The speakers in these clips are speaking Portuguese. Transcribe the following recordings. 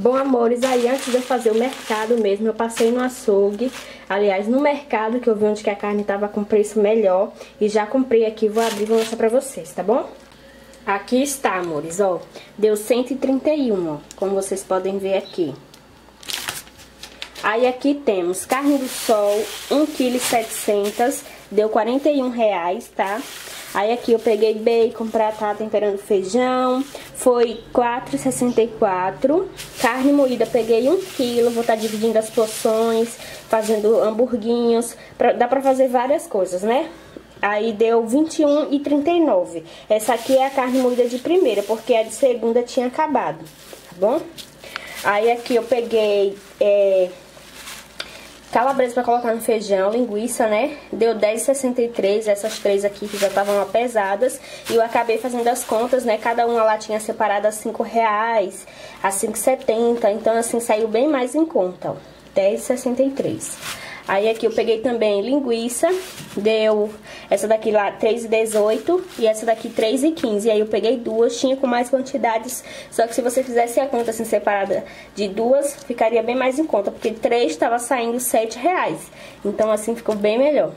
Bom, amores, aí antes de eu fazer o mercado mesmo, eu passei no açougue, aliás, no mercado, que eu vi onde que a carne tava com preço melhor. E já comprei aqui, vou abrir e vou mostrar pra vocês, tá bom? Aqui está, amores, ó, deu 131, ó, como vocês podem ver aqui. Aí aqui temos carne do sol, 1,7 kg, deu R$41, tá? Aí aqui eu peguei bacon pra estar temperando feijão, foi R$4,64. Carne moída peguei 1 kg, vou estar dividindo as porções, fazendo hamburguinhos, dá pra fazer várias coisas, né? Aí deu R$21,39. Essa aqui é a carne moída de primeira, porque a de segunda tinha acabado, tá bom? Aí aqui eu peguei calabresa pra colocar no feijão, linguiça, né? Deu R$10,63, essas três aqui que já estavam pesadas. E eu acabei fazendo as contas, né? Cada uma lá tinha separado a R$5, a R$5,70. Então, assim, saiu bem mais em conta, ó. R$10,63. Aí aqui eu peguei também linguiça, deu essa daqui lá R$3,18 e essa daqui R$3,15. Aí eu peguei duas, tinha com mais quantidades, só que se você fizesse a conta assim separada de duas, ficaria bem mais em conta, porque três estava saindo R$7. Então assim ficou bem melhor.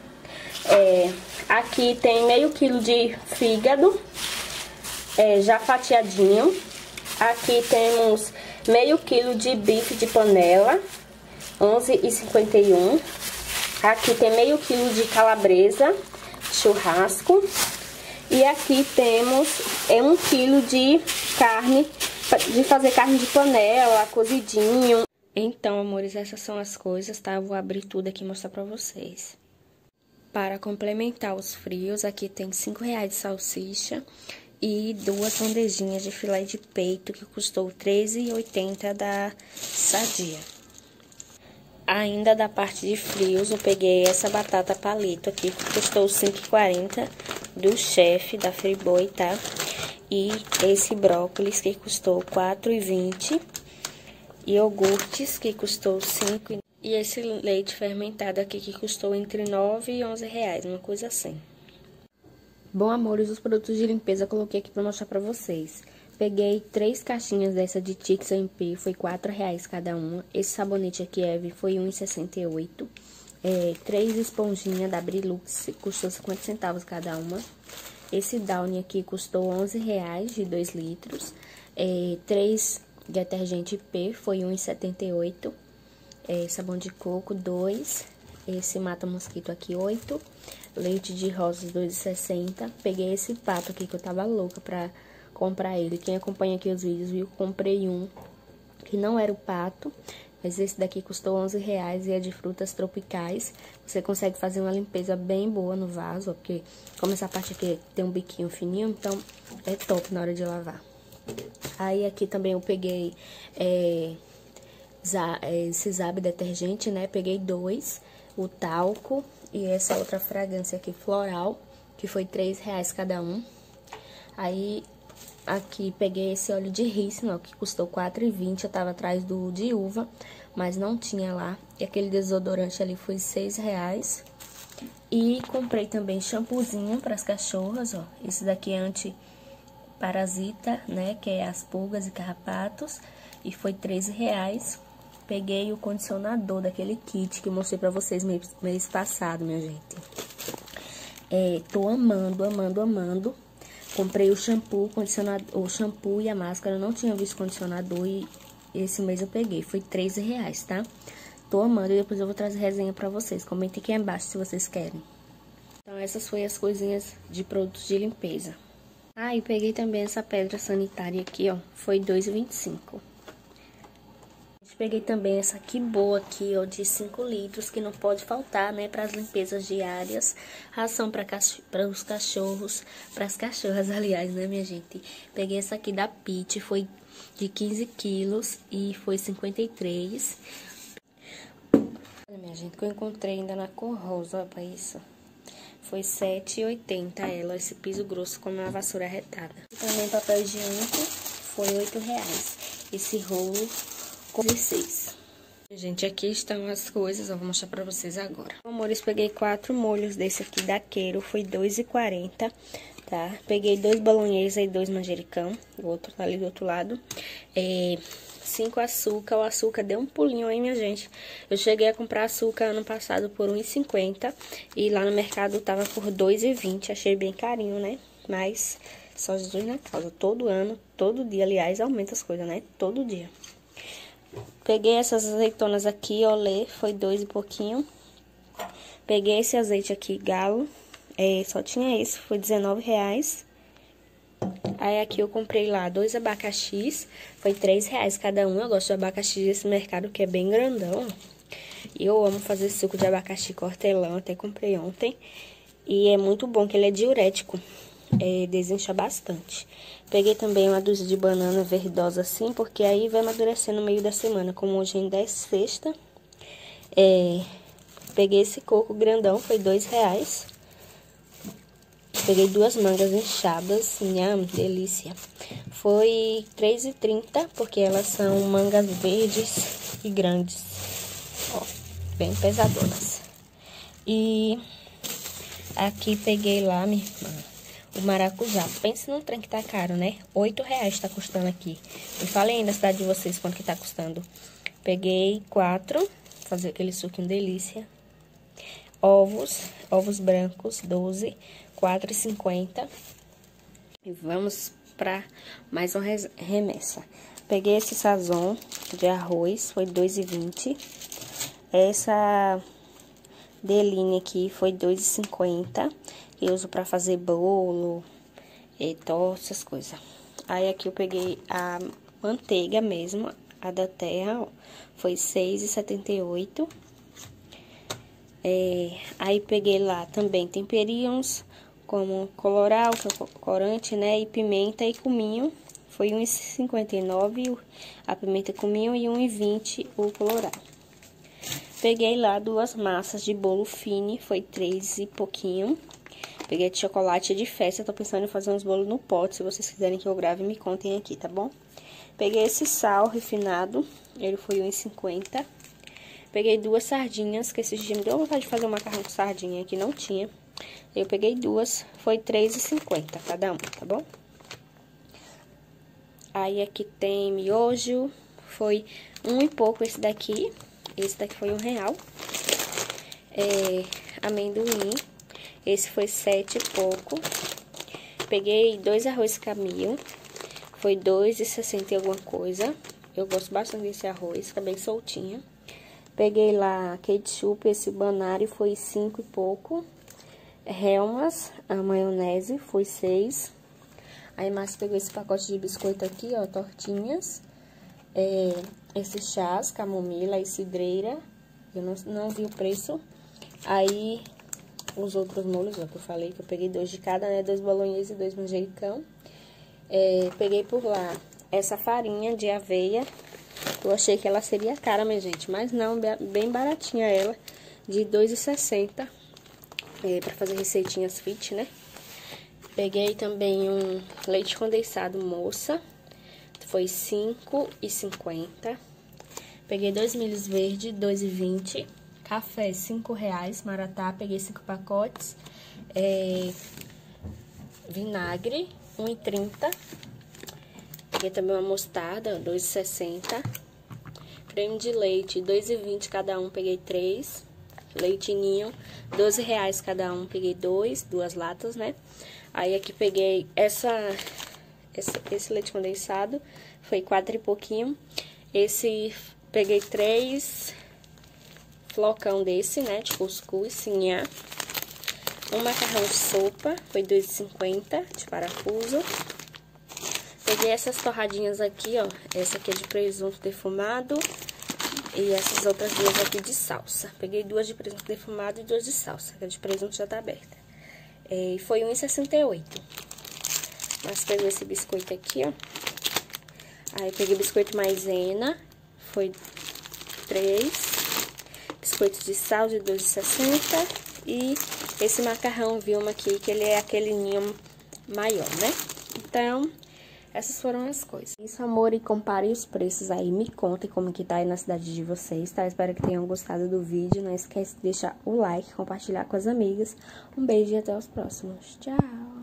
Aqui tem meio quilo de fígado, já fatiadinho. Aqui temos meio quilo de bife de panela, R$11,51. Aqui tem meio quilo de calabresa, churrasco. E aqui temos 1 quilo de carne, de fazer carne de panela, cozidinho. Então, amores, essas são as coisas, tá? Eu vou abrir tudo aqui e mostrar pra vocês. Para complementar os frios, aqui tem R$5 de salsicha e duas bandejinhas de filé de peito, que custou R$13,80 da Sadia. Ainda da parte de frios, eu peguei essa batata palito aqui, que custou R$5,40 do Chef, da Friboi, tá? E esse brócolis, que custou R$4,20. Iogurtes, que custou R$5,00. E esse leite fermentado aqui, que custou entre R$9 e R$11, uma coisa assim. Bom, amores, os produtos de limpeza eu coloquei aqui pra mostrar pra vocês. Peguei 3 caixinhas dessa de Tix MP, foi R$4 cada uma. Esse sabonete aqui, Eve, foi R$1,68. 3 esponjinhas da Brilux, custou 50 centavos cada uma. Esse Downy aqui custou R$11, de 2 litros. 3 detergente P, foi R$1,78. Sabão de coco, 2. Esse mata-mosquito aqui, 8. Leite de rosas, R$2,60. Peguei esse pato aqui que eu tava louca pra comprar ele. Quem acompanha aqui os vídeos viu que comprei um que não era o pato, mas esse daqui custou R$11 e é de frutas tropicais. Você consegue fazer uma limpeza bem boa no vaso, ó, porque como essa parte aqui tem um biquinho fininho, então é top na hora de lavar. Aí aqui também eu peguei esse Zab detergente, né? Peguei 2, o talco e essa outra fragrância aqui floral, que foi R$3 cada um. Aí aqui peguei esse óleo de rícino, ó, que custou R$4,20, eu tava atrás do de uva, mas não tinha lá. E aquele desodorante ali foi R$6. E comprei também shampoozinho para as cachorras, ó. Esse daqui é anti-parasita, né, que é as pulgas e carrapatos, e foi R$13. Peguei o condicionador daquele kit que eu mostrei pra vocês mês passado, minha gente. Tô amando, amando, amando. Comprei o shampoo, o shampoo e a máscara, eu não tinha visto condicionador e esse mês eu peguei, foi R$13, tá? Tô amando e depois eu vou trazer resenha pra vocês, comentem aqui embaixo se vocês querem. Então essas foram as coisinhas de produtos de limpeza. Ah, e peguei também essa pedra sanitária aqui, ó, foi R$2,25. Peguei também essa aqui boa aqui, ó, de 5 litros, que não pode faltar, né, para as limpezas diárias. Ração para os cachorros, para as cachorras, aliás, né, minha gente. Peguei essa aqui da Pit, foi de 15 quilos e foi R$53. Olha, minha gente, que eu encontrei ainda na cor rosa, olha pra isso. Foi R$7,80 ela, esse piso grosso com uma vassoura retada. E também papel higiênico, foi R$8. Esse rolo com 16. Gente, aqui estão as coisas, eu vou mostrar pra vocês agora. Amores, peguei 4 molhos desse aqui da Quero, foi R$2,40, tá? Peguei 2 bolonhesa e 2 manjericão, o outro tá ali do outro lado. 5 açúcar. O açúcar deu um pulinho aí, minha gente. Eu cheguei a comprar açúcar ano passado por R$1,50 e lá no mercado tava por R$2,20. Achei bem carinho, né? Mas só Jesus na causa. Todo ano, todo dia, aliás, aumenta as coisas, né? Todo dia. Peguei essas azeitonas aqui, olê, foi 2 e pouquinho. Peguei esse azeite aqui, galo. Só tinha esse, foi R$19. Aí aqui eu comprei lá 2 abacaxis, foi R$3 cada um. Eu gosto de abacaxi desse mercado que é bem grandão. E eu amo fazer suco de abacaxi com hortelã, até comprei ontem. E é muito bom, que ele é diurético, desincha bastante. Peguei também uma dúzia de banana verdosa assim, porque aí vai amadurecer no meio da semana, como hoje ainda é sexta. Peguei esse coco grandão, foi R$2. Peguei 2 mangas inchadas, nham, delícia. Foi R$3,30, porque elas são mangas verdes e grandes. Ó, bem pesadonas. E aqui peguei lá, minha irmã, o maracujá. Pense num trem que tá caro, né? R$8 tá custando aqui. Me falem aí na cidade de vocês quanto que tá custando. Peguei 4, fazer aquele suquinho delícia. Ovos brancos, 12, R$4,50. E vamos pra mais uma remessa. Peguei esse sazon de arroz, foi R$2,20. Essa deline aqui foi R$2,50. Eu uso pra fazer bolo, torta, essas coisas. Aí aqui eu peguei a manteiga mesmo, a da terra, foi R$6,78. Aí peguei lá também temperinhos, como colorau, que é corante, né? E pimenta e cominho. Foi R$1,59 a pimenta e cominho e R$1,20 o colorau. Peguei lá 2 massas de bolo fine, foi 3 e pouquinho. Peguei de chocolate de festa, tô pensando em fazer uns bolos no pote. Se vocês quiserem que eu grave, me contem aqui, tá bom? Peguei esse sal refinado, ele foi R$1,50. Peguei 2 sardinhas, que esse dia me deu vontade de fazer um macarrão com sardinha, que não tinha. Eu peguei 2, foi R$3,50 cada um, tá bom? Aí aqui tem miojo, foi 1 e pouco esse daqui. Esse daqui foi R$1. Amendoim, esse foi 7 e pouco. Peguei 2 arroz camil, foi R$2,60 e alguma coisa. Eu gosto bastante desse arroz, fica bem soltinho. Peguei lá ketchup, esse banário foi 5 e pouco. Helmas, a maionese, foi 6. Aí, Márcia pegou esse pacote de biscoito aqui, ó, tortinhas. Esse chás, camomila e cidreira. Eu não vi o preço. Aí, os outros molhos, ó, que eu falei, que eu peguei 2 de cada, né? 2 bolonhesa e 2 manjericão. Peguei por lá essa farinha de aveia. Eu achei que ela seria cara, minha gente, mas não, bem baratinha ela, de R$2,60, pra fazer receitinhas fit, né? Peguei também um leite condensado moça, foi R$5,50. Peguei 2 milhos verde, R$2,20. Café, R$5, Maratá, peguei 5 pacotes. Vinagre, R$1,30. Peguei também uma mostarda, R$2,60. Creme de leite, R$2,20 cada um, peguei 3. Leite ninho, R$12 cada um, peguei 2 latas, né? Aí aqui peguei esse leite condensado, foi 4 e pouquinho. Esse, peguei 3 flocão desse, né, de cuscuz, sinhá. Um macarrão de sopa, foi R$2,50 de parafuso. Peguei essas torradinhas aqui, ó. Essa aqui é de presunto defumado. E essas outras 2 aqui de salsa. Peguei 2 de presunto defumado e 2 de salsa. A de presunto já tá aberta. E foi R$1,68. Mas pegou esse biscoito aqui, ó. Aí peguei biscoito maisena. Foi 3. Biscoito de sal de R$2,60. E esse macarrão Vilma aqui, que ele é aquele ninho maior, né? Então, essas foram as coisas. Isso, amor, e compare os preços aí. Me contem como que tá aí na cidade de vocês, tá? Espero que tenham gostado do vídeo. Não esquece de deixar o like, compartilhar com as amigas. Um beijo e até os próximos. Tchau!